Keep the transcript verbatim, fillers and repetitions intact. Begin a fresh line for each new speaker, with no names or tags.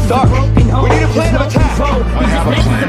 Dark, we need a plan of attack.
I have a plan.